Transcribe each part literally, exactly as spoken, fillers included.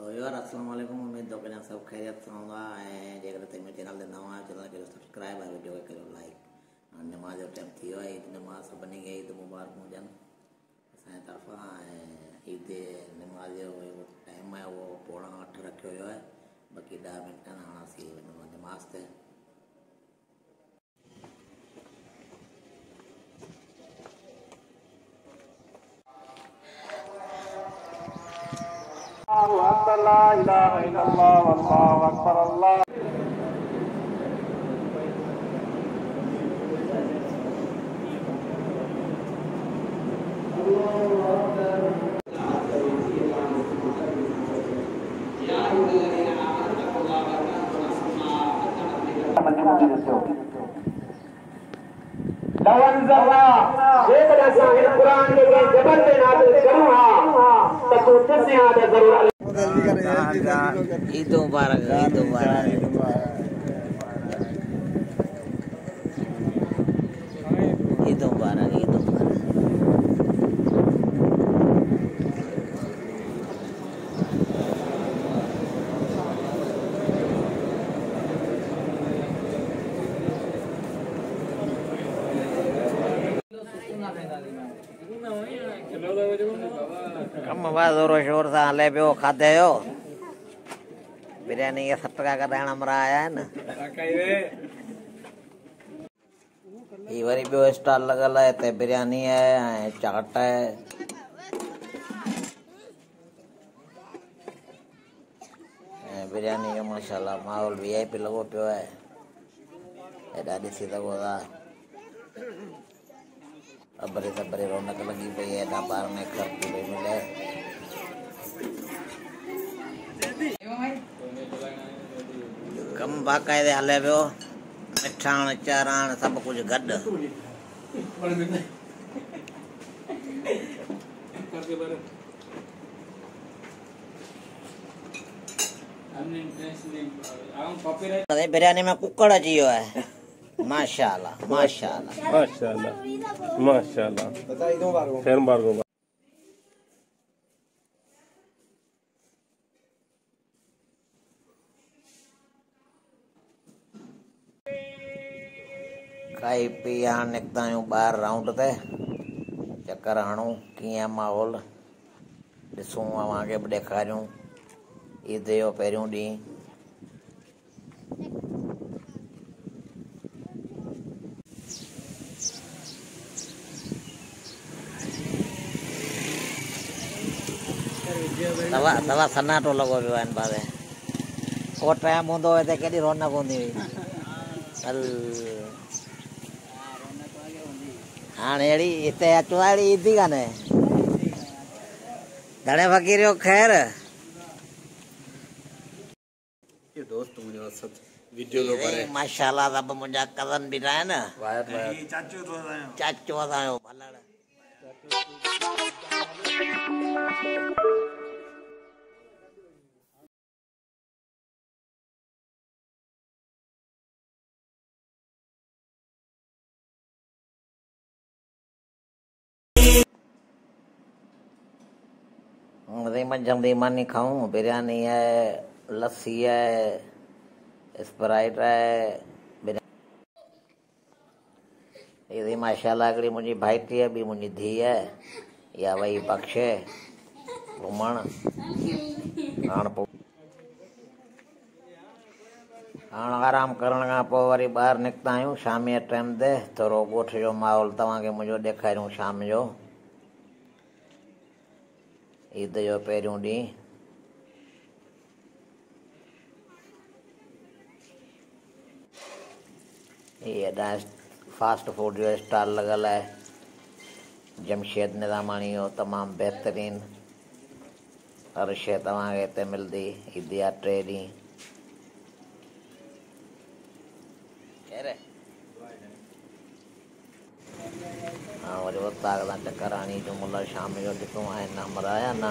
तो यार अस्सलाम वालेकुम, उम्मीद है कि सब खैरियत से होगा। जेकर तुम चैनल ते नवा आहियो चैनल खे सब्सक्राइब है, वीडियो खे करो लाइक। नमाज जो टाइम थी है, ईद नमाज सभिनी खे ईद मुबारक हुजनि असांजे तरफ़ां। ऐं ईद नमाज जो टाइम है वो पौणा अठ रखियो वियो आहे। बाक़ी ॾह मिंट हणासीं नमाज ते। अकबर ला इलाहा इल्लल्लाह वल्लाहु अकबर अल्लाह। ईद मुबारक, ईद मुबारक। ईद मुबारक, ईद मुबारक। कम बा ज़ोरो शोर सां हले पियो। खाधे जो बिरयानी के सठ का कराइण हमरा आया है न। ये वरी बियो स्टॉल लगल है, ते बिरयानी है, चाट है। बिरयानी जो माशाल्लाह माहौल वीआईपी लगो पियो है। एॾा ॾिसी सघो था अबरी तबरी रौनक लगी पई है। एॾा ॿार ने खर्च पई मिले। कम बाक़ाइदे हले पियो। मिठाण चाराण सब कुछ गॾु। बिरयानी में कुकड़ अची वियो है। माशाल्लाह माशाल्लाह माशाल्लाह माशाल्लाह। खैर मुबारक। खाई पी हाणे निकिता आहियूं ॿाहिरि राउंड ते। चक्कर हणूं कीअं माहौल ॾिसूं, अव्हांखे बि ॾेखारियूं ईद जो पहिरियों ॾींहुं। तवा तवा सन्नाटो लॻो पियो आहे बारे। को टाइम हूंदो हुओ त केॾी रौनक हूंदी हुई। हल हाणे अहिड़ी हिते अचो अहिड़ी ईदी कान्हे। घणे फ़कीर जो ख़ैर। ये दोस्त मुझे असद वीडियो लो करे माशाल्लाह सब मुंहिंजा कज़न बीठा आहिनि। वायर वायर चाचो तो असांजो चाचो असांजो भलड़। रीमन जल्दी मानी खाऊं। बिरयानी है, लस्सी है, स्प्राइट है। ये माशाल्लाह हिकिड़ी मुंहिंजी भाइटी है, ॿी मुंहिंजी धीउ है। या वही बख्शे घुमण। हाणे पोइ हाणे आराम करण खां पोइ वरी ॿाहिरि निकिता आहियूं शाम जे टाइम ते। थोरो ॻोठ जो माहौल तव्हांखे मुंहिंजो ॾेखारियूं शाम जो ईद जो पहिरियों ॾींहुं। ये हेॾा फास्ट फूड जो स्टॉल लॻल आहे। जमशेद निज़ामानी जो तमामु बहितरीन हर शइ तव्हांखे हिते मिलंदी ईद जा टे ॾींहं। हाँ वरी उतां खां चकर हणी जो मुला शाम जो ॾिसूं आहिनि हमरा आया न।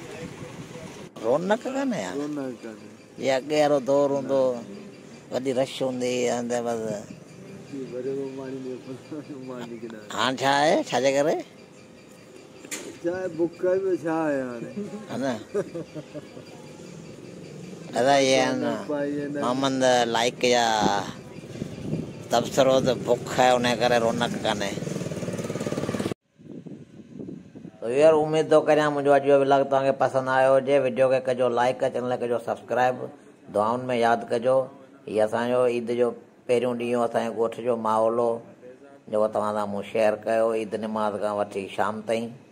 रौनक कान्हे यार। ये अॻे वारो दौर हूंदो, वॾी रश हूंदी हंधि बसि। हाणे छा आहे, छाजे करे चाहे बुक में छा है यार है ना। अदा ये मोहम्मद लाइक या तबसरो तो भुख है उन्हें करे रौनक कने। तो यार उम्मीद तो करें मुझे अॼु जो व्लॉग तव्हांखे पसंदि आयो हुजे। वीडियो खे कजो लाइक, चैनल कजो सब्सक्राइब, दुआउनि में यादि कजो। हीअ असांजो ईद जो पहिरियों ॾींहुं असांजे ॻोठ जो माहौल हो जेको तव्हां सां मूं शेयर कयो ईद नमाज़ खां वठी शाम ताईं।